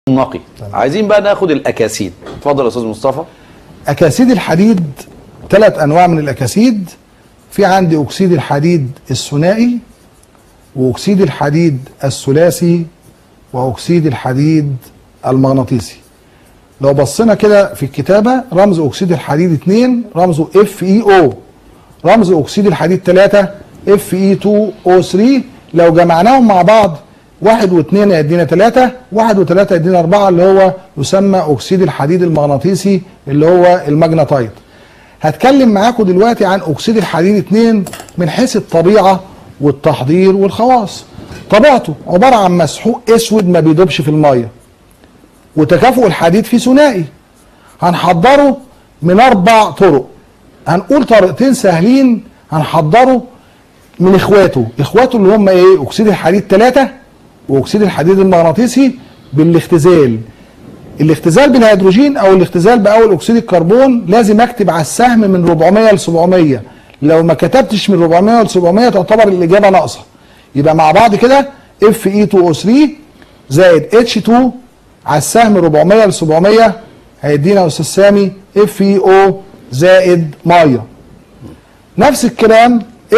نقي. عايزين بقى ناخد الاكاسيد. اتفضل يا استاذ مصطفى. اكاسيد الحديد 3 انواع من الاكاسيد. في عندي اكسيد الحديد الثنائي واكسيد الحديد الثلاثي واكسيد الحديد المغناطيسي. لو بصينا كده في الكتابه رمز اكسيد الحديد 2 رمزه FeO، رمز اكسيد الحديد 3 Fe2O3. لو جمعناهم مع بعض 1 و2 يدينا 3، 1 و3 يدينا 4، اللي هو يسمى اكسيد الحديد المغناطيسي اللي هو الماجنتايت. هتكلم معاكم دلوقتي عن اكسيد الحديد 2 من حيث الطبيعه والتحضير والخواص. طبيعته عباره عن مسحوق اسود ما بيدوبش في الميه، وتكافؤ الحديد فيه ثنائي. هنحضره من 4 طرق. هنقول طريقتين سهلين هنحضره من اخواته اللي هم ايه؟ اكسيد الحديد 3 واكسيد الحديد المغناطيسي بالاختزال. الاختزال بالهيدروجين او الاختزال باول اكسيد الكربون لازم اكتب على السهم من 400 ل 700. لو ما كتبتش من 400 ل 700 تعتبر الاجابه ناقصه. يبقى مع بعض كده Fe2O3 زائد H2 على السهم 400 ل 700 هيدينا يا استاذ سامي FeO زائد ميه. نفس الكلام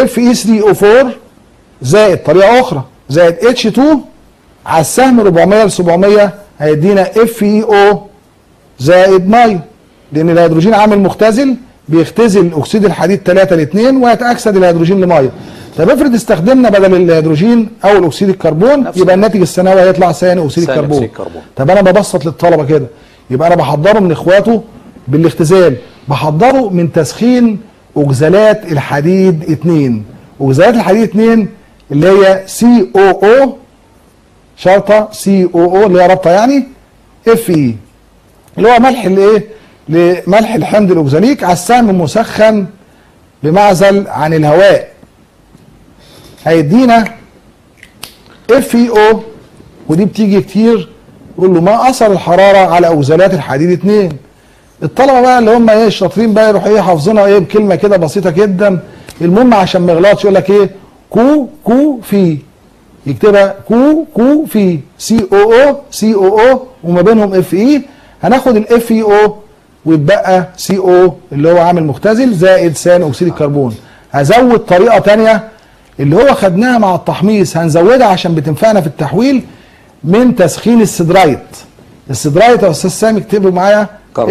Fe3O4 زائد طريقه اخرى زائد H2 على السهم 400 ل 700 هيدينا FeO زائد ميه، لان الهيدروجين عامل مختزل بيختزل اكسيد الحديد 3 ل 2 ويتاكسد الهيدروجين لميه. طب افرض استخدمنا بدل الهيدروجين اول اكسيد الكربون يبقى الناتج الثانوي هيطلع ثاني اكسيد الكربون. طب انا ببسط للطلبه كده، يبقى انا بحضره من اخواته بالاختزال، بحضره من تسخين اكزالات الحديد 2. اكزالات الحديد 2 اللي هي COO شرطه COO اللي هي رابطه يعني Fe اللي هو ملح الايه؟ لملح الحمض الاوكزاليك على السهم مسخن بمعزل عن الهواء هيدينا FeO. ودي بتيجي كتير يقول له ما اثر الحراره على اوكزالات الحديد 2. الطلبه بقى اللي هم ايه الشاطرين بقى يروحوا ايه حافظينها ايه بكلمه كده بسيطه جدا. المهم عشان ما يغلطش يقول لك ايه كو في، يكتبها كو في COO وما بينهم Fe. هناخد ال FeO ويتبقى CO اللي هو عامل مختزل زائد ثاني اكسيد الكربون. هزود طريقه ثانيه اللي هو خدناها مع التحميص هنزودها عشان بتنفعنا في التحويل من تسخين السدرايت. السدرايت يا استاذ سامي اكتبه معايا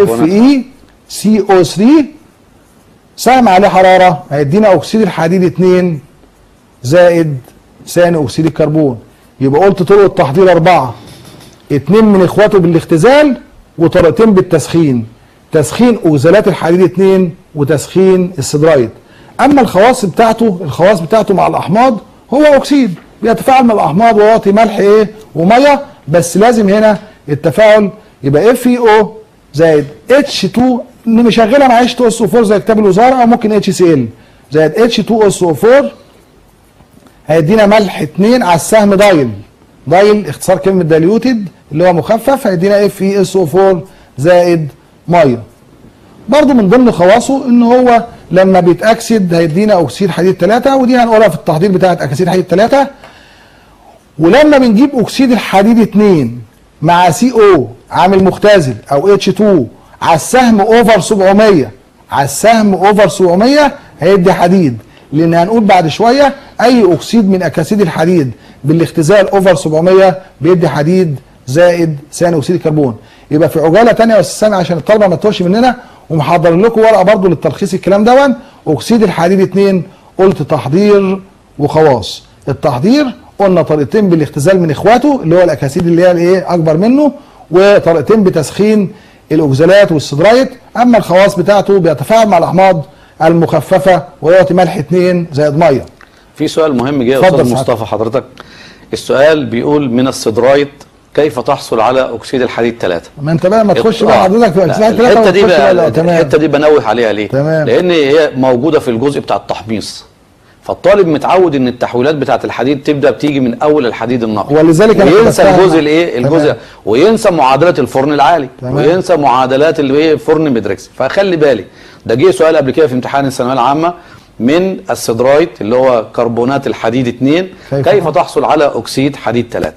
FeCO3 سهم عليه حراره هيدينا اكسيد الحديد 2 زائد ثاني اكسيد الكربون. يبقى قلت طرق التحضير 4، 2 من اخواته بالاختزال وطريقتين بالتسخين، تسخين اكزالات الحديد 2 وتسخين السدرايت. اما الخواص بتاعته مع الاحماض هو اكسيد بيتفاعل مع الاحماض ويعطي ملح ايه وميه، بس لازم هنا التفاعل يبقى FeO زائد H2 نشغلها مع H2SO4 زي كتاب الوزاره او ممكن HCl زائد H2SO4 هيدينا ملح 2 على السهم دايل اختصار كلمه دايليوتد اللي هو مخفف هيدينا FeSO4 زائد ميه. برضو من ضمن خواصه ان هو لما بيتاكسد هيدينا اكسيد حديد 3 ودي هنقولها في التحضير بتاعت اكاسيد حديد 3. ولما بنجيب اكسيد الحديد 2 مع CO عامل مختزل او H2 على السهم اوفر 700 هيدي حديد، لان هنقول بعد شويه اي اكسيد من اكاسيد الحديد بالاختزال اوفر 700 بيدي حديد زائد ثاني اكسيد الكربون. يبقى في عجاله ثانيه يا استاذ سامي عشان الطلبه ما تتوهش مننا ومحضر لكم ورقه برضو للتلخيص الكلام دون. اكسيد الحديد 2 قلت تحضير وخواص. التحضير قلنا طريقتين بالاختزال من اخواته اللي هو الاكاسيد اللي هي الايه اكبر منه، وطريقتين بتسخين الاوكزالات والسدرايت. اما الخواص بتاعته بيتفاعل مع الاحماض المخففه ويعطي ملح 2 زائد ميه. في سؤال مهم جه يا استاذ مصطفى حضرتك. السؤال بيقول من السدرايت كيف تحصل على اكسيد الحديد 3؟ ما انت بقى ما تخش بقى حضرتك في اكسيد 3 الحته دي بنوه عليها ليه؟ تمام. لان هي موجوده في الجزء بتاع التحميص، فالطالب متعود ان التحويلات بتاعه الحديد تبدا بتيجي من اول الحديد النقي ولذلك وينسى الجزء الايه الجزء وينسى معادلات الفرن العالي وينسى معادلات الايه فرن ميدريكس. فخلي بالي ده جه سؤال قبل كده في امتحان الثانويه العامه من السدرايت اللي هو كربونات الحديد 2 كيف تحصل على اكسيد حديد 3؟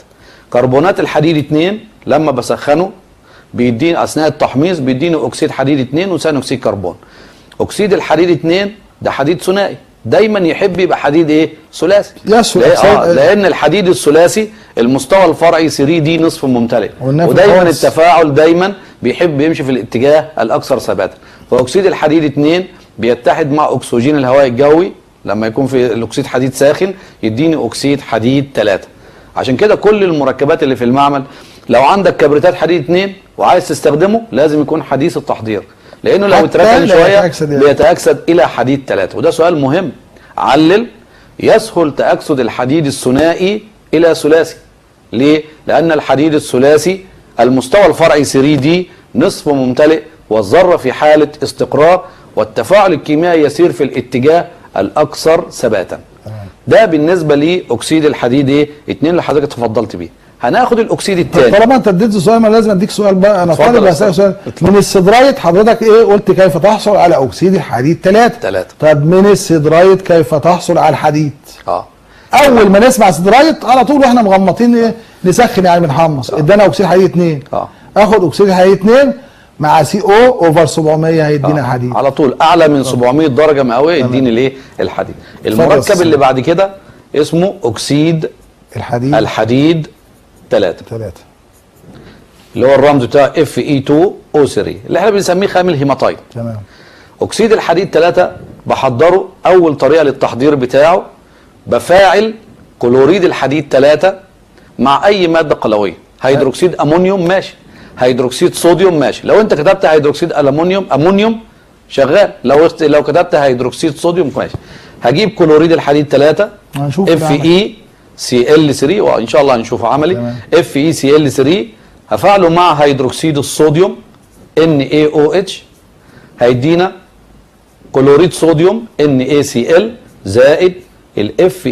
كربونات الحديد 2 لما بسخنه بيديني اثناء التحميص بيديني اكسيد حديد 2 وثاني اكسيد كربون. اكسيد الحديد 2 ده حديد ثنائي، دايما يحب يبقى حديد ايه؟ ثلاثي. لان الحديد الثلاثي المستوى الفرعي 3 دي نصف ممتلئ، ودايما التفاعل دايما بيحب يمشي في الاتجاه الاكثر ثباتا. فاكسيد الحديد 2 بيتحد مع اكسجين الهواء الجوي لما يكون في الاكسيد حديد ساخن يديني اكسيد حديد 3. عشان كده كل المركبات اللي في المعمل لو عندك كبريتات حديد 2 وعايز تستخدمه لازم يكون حديث التحضير، لانه لو اتركن شويه بيتاكسد الى حديد 3. وده سؤال مهم. علل يسهل تاكسد الحديد الثنائي الى ثلاثي. ليه؟ لان الحديد الثلاثي المستوى الفرعي 3 دي نصف ممتلئ، والذره في حاله استقرار، والتفاعل الكيميائي يسير في الاتجاه الاكثر ثباتا. ده بالنسبه لاكسيد الحديد 2 اللي حضرتك اتفضلت بيه. هناخد الاكسيد الثاني. طالما انت اديت سؤال ما لازم اديك سؤال بقى. انا طالب اسالك سؤال. من السيدرايت حضرتك قلت كيف تحصل على اكسيد الحديد 3. طب من السيدرايت كيف تحصل على الحديد؟ اول ما نسمع سيدرايت على طول واحنا مغمضين نسخن يعني بنحمص. ادانا اكسيد حديد 2. اخد اكسيد الحديد 2 مع CO اوفر 700 هيدينا حديد على طول. اعلى من 700 درجه مئويه يديني الايه؟ الحديد. المركب اللي بعد كده اسمه اكسيد الحديد 3 اللي هو الرمز بتاع Fe2O3 اللي احنا بنسميه خام الهيماتايت. تمام. اكسيد الحديد 3 بحضره. اول طريقه للتحضير بتاعه بفاعل كلوريد الحديد 3 مع اي ماده قلويه. هيدروكسيد امونيوم ماشي، هيدروكسيد صوديوم ماشي. لو انت كتبت هيدروكسيد امونيوم شغال، لو كتبت هيدروكسيد صوديوم ماشي. هجيب كلوريد الحديد 3 FeCl3 وان شاء الله هنشوفه عملي. FeCl3 هفعله مع هيدروكسيد الصوديوم NaOH هيدينا كلوريد صوديوم NaCl زائد ال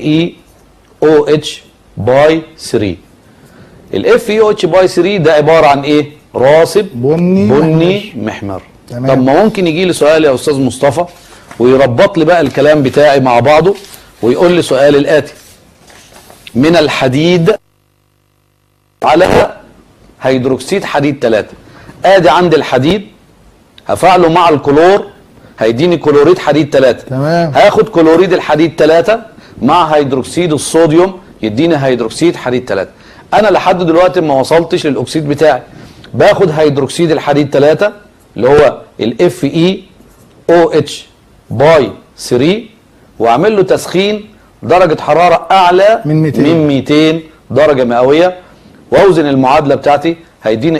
FeOH باي 3. ال FeOH باي 3 ده عباره عن ايه؟ راصب بني محمر. طب ما ممكن يجي لي سؤال يا استاذ مصطفى ويربط لي بقى الكلام بتاعي مع بعضه ويقول لي سؤال الاتي: من الحديد على هيدروكسيد حديد 3. ادي عندي الحديد هفعله مع الكلور هيديني كلوريد حديد 3. تمام. هاخد كلوريد الحديد 3 مع هيدروكسيد الصوديوم يديني هيدروكسيد حديد 3. انا لحد دلوقتي ما وصلتش للاكسيد بتاعي. باخد هيدروكسيد الحديد 3 اللي هو ال FeOH باي 3 واعمل له تسخين درجه حراره اعلى من 200 درجه مئويه، واوزن المعادله بتاعتي هيديني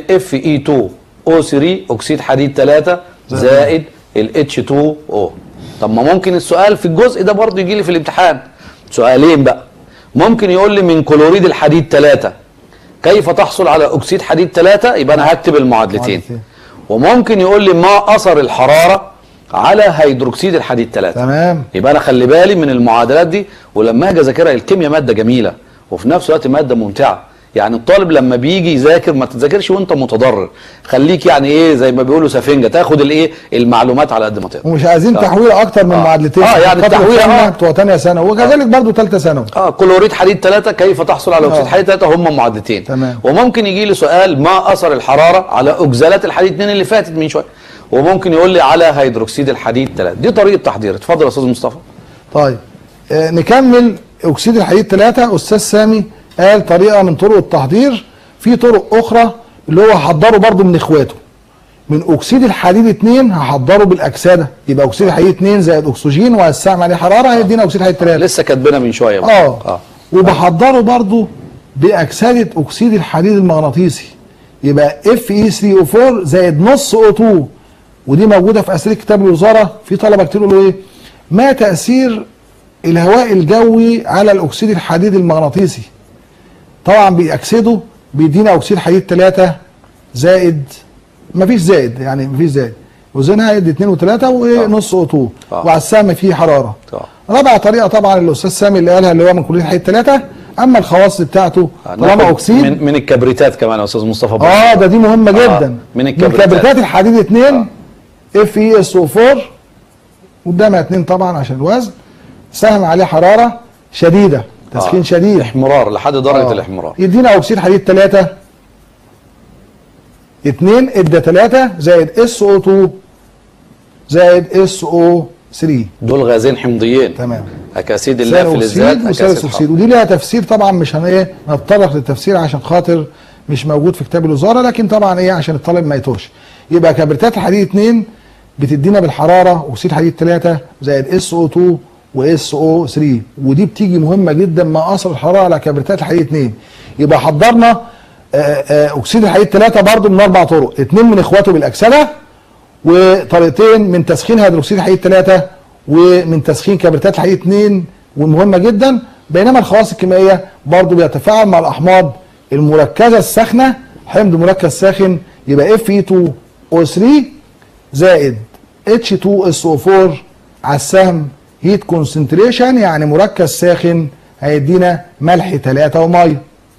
Fe2O3 اكسيد حديد 3 زائد ال H2O. طب ما ممكن السؤال في الجزء ده برضه يجي لي في الامتحان سؤالين بقى. ممكن يقول لي من كلوريد الحديد 3 كيف تحصل على اكسيد حديد 3؟ يبقى انا هكتب المعادلتين. وممكن يقول لي ما اثر الحراره على هيدروكسيد الحديد 3. تمام. يبقى انا خلي بالي من المعادلات دي، ولما اجي اذاكرها الكيمياء ماده جميله وفي نفس الوقت ماده ممتعه. يعني الطالب لما بيجي يذاكر ما تذاكرش وانت متضرر، خليك يعني ايه زي ما بيقولوا سفنجه، تاخد الايه المعلومات على قد ما تقدر. ومش عايزين تحويله اكتر من معادلتين. يعني التحويله بتوع ثانيه ثانوي وكذلك برضه ثالثه ثانوي. كلوريد حديد 3 كيف تحصل على اكسيد حديد 3 هم معادلتين. تمام. وممكن يجي لي سؤال ما اثر الحراره على اكزالات الحديد 2 اللي فاتت من شويه، وممكن يقول لي على هيدروكسيد الحديد 3. دي طريقه تحضير. اتفضل يا استاذ مصطفى. طيب نكمل اكسيد الحديد 3. استاذ سامي قال طريقه من طرق التحضير. في طرق اخرى اللي هو هحضره برضه من اخواته. من اكسيد الحديد 2 هحضره بالاكسده، يبقى اكسيد الحديد 2 زائد اكسجين وهستعمل عليه حراره هيدينا اكسيد الحديد 3. لسه كاتبينها من شويه. وبحضره برضه باكسده اكسيد الحديد المغناطيسي، يبقى Fe3O4 زائد نص O2. ودي موجوده في اسئله كتاب الوزاره. في طلبه كتير يقولوا ايه؟ ما تاثير الهواء الجوي على الاكسيد الحديد المغناطيسي؟ طبعا بيأكسده بيدينا اكسيد حديد 3 زائد مفيش زائد، يعني مفيش زائد، وزنها يدي 2 و3 ونص O2 وعلى السهم فيه حراره. رابع طريقه طبعا الاستاذ سامي اللي قالها اللي هو من كليه حديد 3. اما الخواص بتاعته طالما اكسيد من الكبريتات كمان يا استاذ مصطفى. ده دي مهمه جدا. من كبريتات الحديد 2 FeSO4 قدامها 2 طبعا عشان الوزن، سهم عليه حراره شديده تسخين شديد، احمرار لحد درجه الاحمرار. يدينا اكسيد حديد 3 2 ادى 3 زائد SO2 زائد SO3. دول غازين حمضيين. تمام. اكاسيد اللافلزات وثالث اكسيد، ودي لها تفسير طبعا مش نتطرق للتفسير عشان خاطر مش موجود في كتاب الوزاره، لكن طبعا عشان الطالب ما يتوهش. يبقى كبريتات الحديد 2 بتدينا بالحراره اكسيد حديد 3 زائد SO2 وSO3، ودي بتيجي مهمه جدا ما اثر الحراره على كبريتات الحديد 2. يبقى حضرنا اكسيد الحديد 3 برضه من 4 طرق، 2 من اخواته بالاكسده، وطريقتين من تسخين هيدروكسيد الحديد 3 ومن تسخين كبريتات الحديد 2 ومهمه جدا. بينما الخواص الكيميائيه برضه بيتفاعل مع الاحماض المركزه الساخنه، حمض مركز ساخن يبقى Fe2O3 زائد H2SO4 على السهم هيت كونسنتريشن، يعني مركز ساخن هيدينا ملح 3 وميه.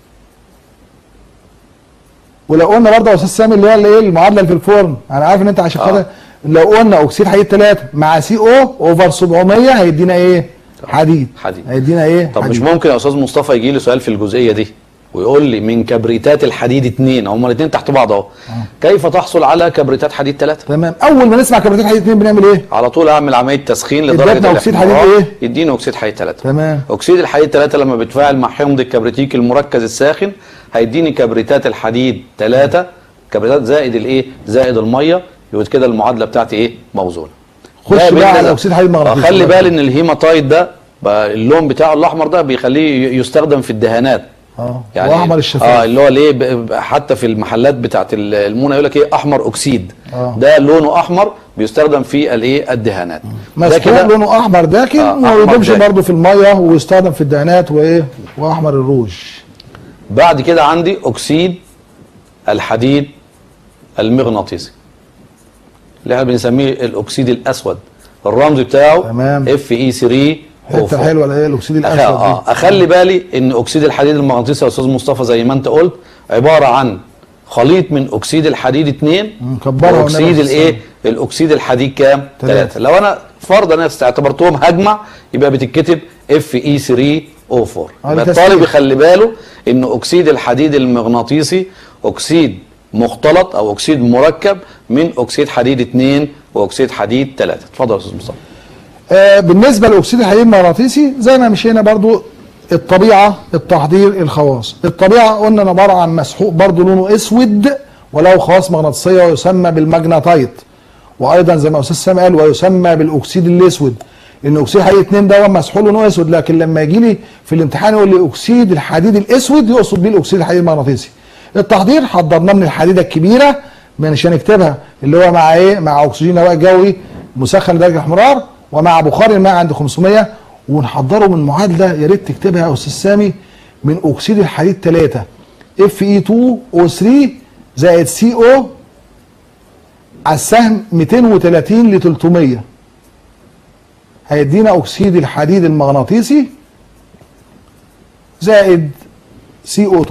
ولو قلنا برضه يا استاذ سامي اللي هي المعادله اللي في الفرن، انا عارف ان انت عشان كده لو قلنا اكسيد حديد 3 مع CO اوفر 700 هيدينا ايه؟ حديد. هيدينا ايه؟ طب حديد. مش ممكن يا استاذ مصطفى يجي لي سؤال في الجزئيه دي ويقول لي من كبريتات الحديد 2 هما الاثنين تحت بعض اهو، كيف تحصل على كبريتات حديد 3؟ تمام. اول ما نسمع كبريتات حديد 2 بنعمل ايه؟ على طول اعمل عمليه تسخين لدرجه اكسيد حديد ايه؟ يدينا اكسيد حديد 3. تمام. اكسيد الحديد 3 لما بيتفاعل مع حمض الكبريتيك المركز الساخن هيديني كبريتات الحديد 3 كبريتات زائد الايه؟ زائد الميه، يبقى كده المعادله بتاعتي ايه؟ موزونه. خش بقى على اكسيد حديد مغناطيسي. خلي بالي ان الهيماتايد ده اللون بتاعه الاحمر ده بيخليه يستخدم في الدهانات. يعني واحمر الشفاف. اللي هو ليه حتى في المحلات بتاعت المونه يقول لك ايه؟ احمر اكسيد. ده لونه احمر بيستخدم في الايه؟ الدهانات. ده كده لونه احمر داكن وما بيدوبش برضه في الميه ويستخدم في الدهانات وايه؟ واحمر الروج. بعد كده عندي اكسيد الحديد المغناطيسي اللي احنا بنسميه الاكسيد الاسود، الرمز بتاعه Fe3O4. حته حلوه الايه؟ الاكسيد الاسود دي. اخلي بالي ان اكسيد الحديد المغناطيسي يا استاذ مصطفى زي ما انت قلت عباره عن خليط من اكسيد الحديد 2 واكسيد الايه؟ الاكسيد الحديد كام؟ 3. لو انا فرضا انا اعتبرتهم هجمع يبقى بتتكتب Fe3O4. يبقى الطالب يخلي باله ان اكسيد الحديد المغناطيسي اكسيد مختلط او اكسيد مركب من اكسيد حديد 2 واكسيد حديد 3. اتفضل يا استاذ مصطفى. بالنسبه لاكسيد الحديد المغناطيسي زي ما مشينا برضو الطبيعه، التحضير، الخواص. الطبيعه قلنا عباره عن مسحوق برضو لونه اسود وله خواص مغناطيسيه ويسمى بالماجناطايت، وايضا زي ما استاذ سامي قال ويسمى بالاكسيد الاسود، لان اكسيد الحديد 2 ده مسحوق لونه اسود، لكن لما يجي لي في الامتحان يقول لي اكسيد الحديد الاسود يقصد بيه الاكسيد الحديد المغناطيسي. التحضير حضرناه من الحديده الكبيره مش هنكتبها، اللي هو مع ايه؟ مع اكسجين الهواء الجوي مسخن لدرجه الاحمرار ومع بخار الماء عند 500، ونحضره من معادله يا ريت تكتبها يا استاذ سامي من اكسيد الحديد 3 Fe2O3 زائد CO على السهم 230 ل 300 هيدينا اكسيد الحديد المغناطيسي زائد CO2.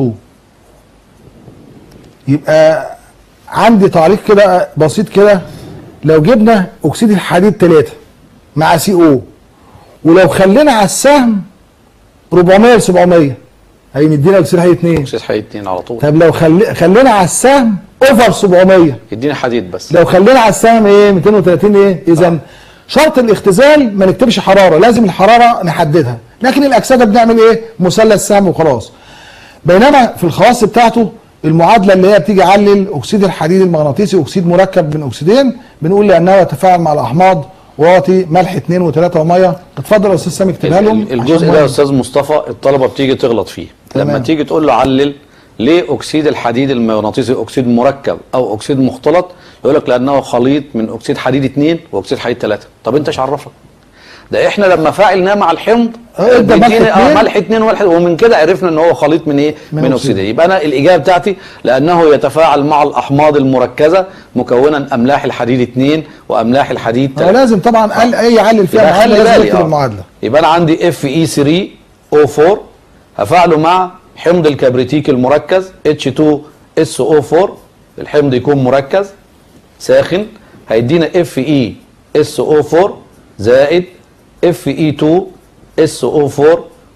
يبقى عندي تعليق كده بسيط كده، لو جبنا اكسيد الحديد 3 مع CO ولو خلينا على السهم 400 ل 700 هيدينا اكسيد حديد 2. اكسيد حديد 2 على طول. طب لو خلينا على السهم اوفر 700 يدينا حديد بس. لو خلينا على السهم ايه؟ 230 ايه؟ اذا شرط الاختزال ما نكتبش حراره، لازم الحراره نحددها، لكن الاكسده بنعمل ايه؟ مثلث سهم وخلاص. بينما في الخواص بتاعته المعادله اللي هي بتيجي علل اكسيد الحديد المغناطيسي اكسيد مركب من اكسيدين، بنقول لانه يتفاعل مع الاحماض واعطي ملح 2 و3 وميه. اتفضل يا استاذ سامي اكتبها لهم. الجزء ده يا استاذ مصطفى الطلبه بتيجي تغلط فيه. تمام. لما تيجي تقول له علل ليه اكسيد الحديد المغناطيسي اكسيد مركب او اكسيد مختلط، يقول لك لانه خليط من اكسيد حديد 2 واكسيد حديد 3. طب انت ايش عرفك؟ ده احنا لما فاعلناه مع الحمض ادينا ملح 2 ومن كده عرفنا ان هو خليط من ايه؟ من اكسيدين. يبقى انا الاجابه بتاعتي لانه يتفاعل مع الاحماض المركزه مكونا املاح الحديد 2 واملاح الحديد 3. لازم طبعا اي يعلل فيها معادله لازم نكتب المعادله. يبقى انا عندي Fe3O4 هفعله مع حمض الكبريتيك المركز H2SO4، الحمض يكون مركز ساخن هيدينا FeSO4 زائد Fe2SO4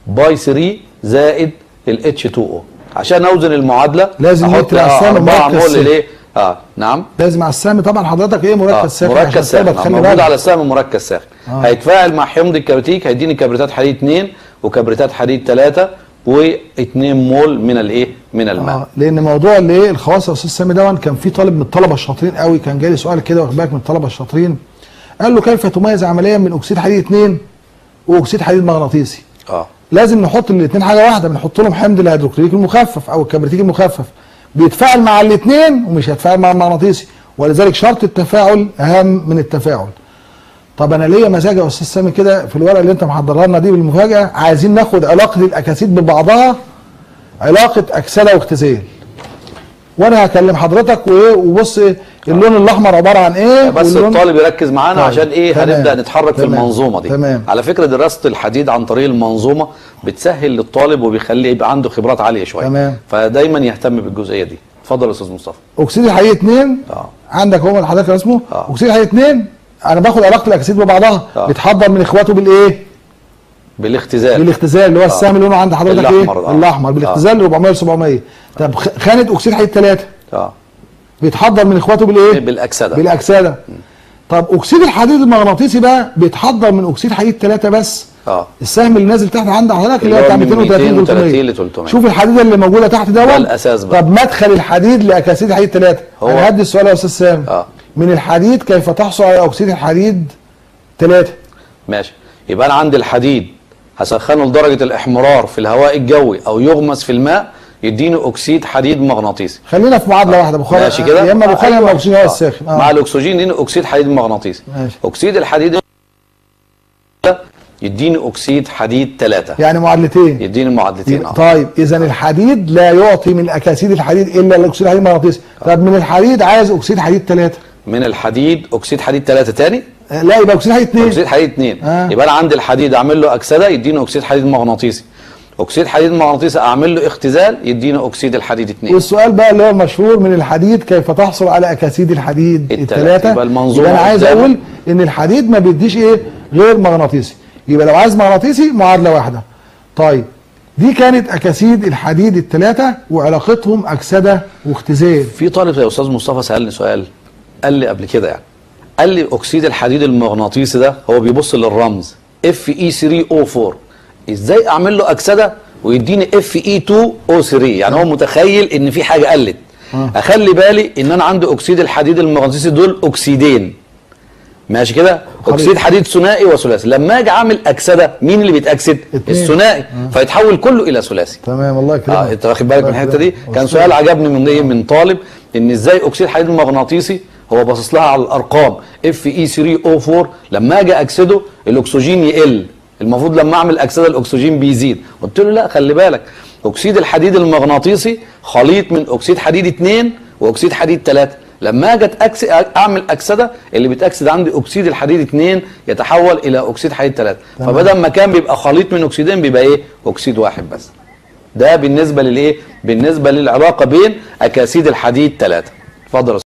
باي 3 زائد ال H2O. عشان اوزن المعادله لازم احط نكتب على السهم 4 مركز مول ليه؟ نعم، لازم على السهم طبعا حضرتك ايه مركز ساخن. مركز ساخن تخلي موجود بالك. على السهم مركز ساخن. هيتفاعل مع حمض الكبريتيك، هيديني كبريتات حديد 2 وكبريتات حديد 3 و2 مول من الايه؟ من الماء. لان موضوع الايه الخواص يا استاذ سامي دون كان في طالب من الطلبه الشاطرين قوي كان جالي سؤال كده واخد بالك من الطلبه الشاطرين، قال له كيف تميز عمليا من اكسيد حديد 2 واكسيد حديد مغناطيسي؟ لازم نحط الاثنين حاجه واحده، بنحط لهم حمض الهيدروكلوريك المخفف او الكبريتيك المخفف، بيتفاعل مع الاثنين ومش هيتفاعل مع المغناطيسي، ولذلك شرط التفاعل اهم من التفاعل. طب انا ليا مزاج يا استاذ سامي كده في الورقه اللي انت محضرها لنا دي بالمفاجاه، عايزين ناخد علاقه الاكاسيد ببعضها علاقه اكسده واختزال. وانا هكلم حضرتك وايه وبص اللون الاحمر عباره عن ايه، بس الطالب يركز معانا. طيب. عشان ايه؟ تمام. هنبدا نتحرك في المنظومه دي. تمام. على فكره دراسه الحديد عن طريق المنظومه بتسهل للطالب وبيخليه يبقى عنده خبرات عاليه شويه. تمام. فدايما يهتم بالجزئيه دي. اتفضل يا استاذ مصطفى. اكسيد الحديد 2 عندك هو حضرتك اسمه اكسيد الحديد 2، انا باخد علاقه الاكاسيد ببعضها بيتحضر من اخواته بالايه؟ بالاختزال. بالاختزال اللي هو السهم اللي لونه عند حضرتك الأحمر. ايه؟ الاحمر بالاختزال 400 ل 700. طب خانه اكسيد حديد 3 بيتحضر من اخواته بالايه؟ بالاكسده. بالاكسده. طب اكسيد الحديد المغناطيسي بقى بيتحضر من اكسيد حديد 3 بس. السهم اللي نازل تحت عند حضرتك اللي هو بتاع 230 ل 300. شوف الحديده اللي موجوده تحت ده الاساس بقى. طب مدخل الحديد لاكاسيد حديد 3 انا هدي السؤال يا استاذ سامي. من الحديد كيف تحصل على اكسيد الحديد 3؟ ماشي، يبقى انا عندي الحديد هسخنه لدرجه الاحمرار في الهواء الجوي او يغمس في الماء يديني اكسيد حديد مغناطيسي. خلينا في معادله واحده بخار، ماشي كده، يا اما بخار يا اما اكسجين هواء الساخن. مع الاكسجين يديني اكسيد حديد مغناطيسي. ماشي. اكسيد الحديد يديني اكسيد حديد 3، يعني معادلتين. يديني معادلتين. طيب اذا الحديد لا يعطي من اكاسيد الحديد الا الاكسيد الحديد المغناطيسي. طب من الحديد عايز اكسيد حديد 3. من الحديد اكسيد حديد 3 تاني؟ لا يبقى اكسيد حديد 2. اكسيد حديد 2. يبقى انا عندي الحديد اعمل له اكسده يديني اكسيد حديد مغناطيسي. اكسيد حديد مغناطيسي اعمل له اختزال يدينا اكسيد الحديد 2. والسؤال بقى اللي هو المشهور من الحديد كيف تحصل على اكاسيد الحديد الثلاثه؟ يبقى المنظومه انا عايز اقول ان الحديد ما بيديش ايه غير مغناطيسي، يبقى لو عايز مغناطيسي معادله واحده. طيب دي كانت اكاسيد الحديد الثلاثه وعلاقتهم اكسده واختزال. في طالب يا استاذ مصطفى سالني سؤال، قال لي قبل كده يعني، قال لي اكسيد الحديد المغناطيسي ده هو بيبص للرمز Fe3O4 ازاي اعمل له اكسده ويديني Fe2O3؟ يعني هو متخيل ان في حاجه قلت. اخلي بالي ان انا عندي اكسيد الحديد المغناطيسي دول اكسيدين، ماشي كده، اكسيد حديد ثنائي وثلاثي. لما اجي اعمل اكسده مين اللي بيتاكسد؟ الثنائي، فيتحول كله الى ثلاثي. تمام، الله يكرمك. انت واخد بالك من الحته دي؟ كان سؤال عجبني من ايه، من طالب، ان ازاي اكسيد الحديد المغناطيسي هو باصص لها على الارقام Fe3O4 لما اجي اكسده الاكسجين يقل، المفروض لما اعمل اكسده الاكسجين بيزيد. قلت له لا، خلي بالك اكسيد الحديد المغناطيسي خليط من اكسيد حديد 2 واكسيد حديد 3. لما اجي اعمل اكسده اللي بيتاكسد عندي اكسيد الحديد 2 يتحول الى اكسيد حديد 3. فبدل ما كان بيبقى خليط من اكسيدين بيبقى ايه؟ اكسيد واحد بس. ده بالنسبه للايه؟ بالنسبه للعلاقه بين اكاسيد الحديد 3. اتفضل.